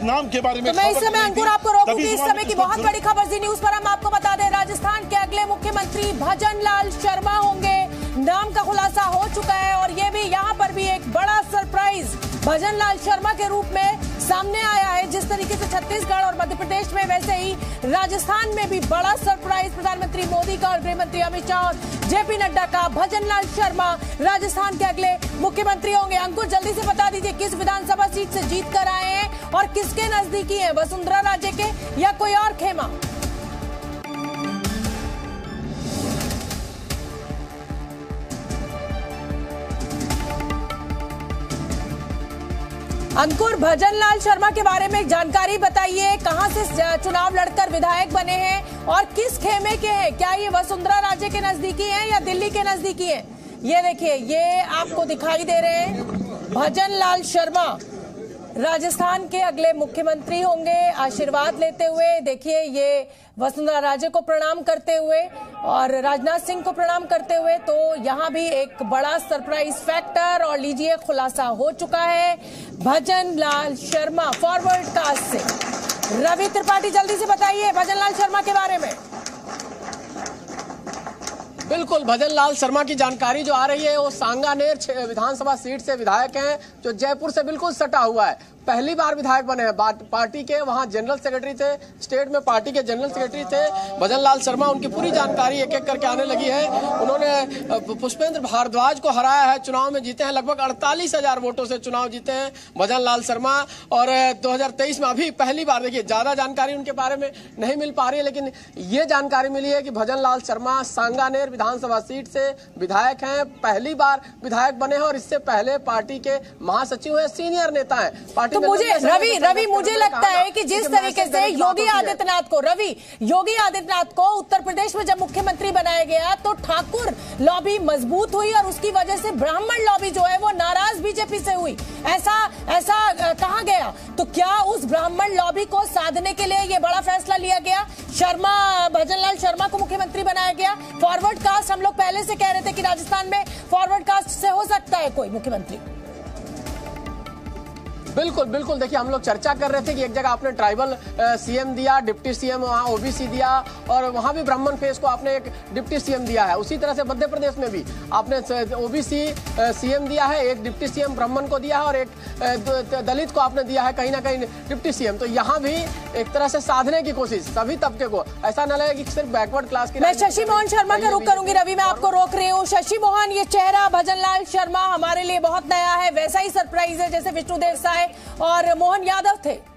नाम के बारे में। तो मैं इस समय अंकुर आपको रोकूंगी। इस समय की बहुत बड़ी खबर जी न्यूज पर हम आपको बता दें, राजस्थान के अगले मुख्यमंत्री भजन लाल शर्मा होंगे। नाम का खुलासा हो चुका है और ये भी यहाँ पर भी एक बड़ा सरप्राइज भजन लाल शर्मा के रूप में सामने आया है। जिस तरीके से छत्तीसगढ़ और मध्य प्रदेश में, वैसे ही राजस्थान में भी बड़ा सरप्राइज प्रधानमंत्री मोदी का और गृह मंत्री अमित शाह और जेपी नड्डा का। भजन लाल शर्मा राजस्थान के अगले मुख्यमंत्री होंगे। अंकुर जल्दी से बता दीजिए किस विधानसभा सीट से जीत कर आए हैं और किसके नजदीकी है, वसुंधरा राजे के या कोई और खेमा? अंकुर, भजन लाल शर्मा के बारे में जानकारी बताइए। कहां से चुनाव लड़कर विधायक बने हैं और किस खेमे के हैं? क्या ये वसुंधरा राजे के नजदीकी हैं या दिल्ली के नजदीकी हैं? ये देखिए, ये आपको दिखाई दे रहे हैं भजन लाल शर्मा राजस्थान के अगले मुख्यमंत्री होंगे। आशीर्वाद लेते हुए देखिए, ये वसुंधरा राजे को प्रणाम करते हुए और राजनाथ सिंह को प्रणाम करते हुए। तो यहाँ भी एक बड़ा सरप्राइज फैक्टर और लीजिए खुलासा हो चुका है भजन लाल शर्मा फॉरवर्ड कास्ट से। रवि त्रिपाठी जल्दी से बताइए भजन लाल शर्मा के बारे में। बिल्कुल, भजन लाल शर्मा की जानकारी जो आ रही है वो सांगानेर विधानसभा सीट से विधायक हैं, जो जयपुर से बिल्कुल सटा हुआ है। पहली बार विधायक बने हैं। पार्टी के वहां जनरल सेक्रेटरी थे, स्टेट में पार्टी के जनरल सेक्रेटरी थे भजन लाल शर्मा। उनकी पूरी जानकारी एक एक करके आने लगी है। उन्होंने पुष्पेंद्र भारद्वाज को हराया है, चुनाव में जीते हैं, लगभग 48,000 वोटों से चुनाव जीते हैं भजन लाल शर्मा। और 2023 में अभी पहली बार, देखिए ज्यादा जानकारी उनके बारे में नहीं मिल पा रही है, लेकिन ये जानकारी मिली है कि भजन लाल शर्मा सांगानेर विधानसभा सीट से विधायक हैं, पहली बार विधायक बने हैं और इससे पहले पार्टी के महासचिव हैं, सीनियर नेता हैं पार्टी। तो रवि मुझे लगता है कि जिस तरीके से योगी आदित्यनाथ को उत्तर प्रदेश में जब मुख्यमंत्री बनाया गया तो ठाकुर लॉबी मजबूत हुई और उसकी वजह से ब्राह्मण लॉबी जो है वो नाराज बीजेपी से हुई, ऐसा कहा गया। तो क्या उस ब्राह्मण लॉबी को साधने के लिए ये बड़ा फैसला लिया गया, भजन लाल शर्मा को मुख्यमंत्री बनाया गया? फॉरवर्ड कास्ट हम लोग पहले से कह रहे थे कि राजस्थान में फॉरवर्ड कास्ट से हो सकता है कोई मुख्यमंत्री। बिल्कुल देखिए, हम लोग चर्चा कर रहे थे कि एक जगह आपने ट्राइबल सीएम दिया, डिप्टी सीएम वहाँ ओबीसी दिया और वहाँ भी ब्राह्मण फेस को आपने एक डिप्टी सीएम दिया है। उसी तरह से मध्य प्रदेश में भी आपने ओबीसी सीएम दिया है, एक डिप्टी सीएम ब्राह्मण को दिया है और एक दलित को आपने दिया है कहीं ना कहीं डिप्टी सीएम। तो यहाँ भी एक तरह से साधने की कोशिश सभी तबके को, ऐसा न लगे कि सिर्फ बैकवर्ड क्लास की। मैं शशि मोहन शर्मा का रुख करूंगी। रवि, मैं आपको रोक रही हूँ। शशि मोहन, ये चेहरा भजन लाल शर्मा हमारे लिए बहुत नया है, वैसा ही सरप्राइज है जैसे विष्णुदेव साय और मोहन यादव थे।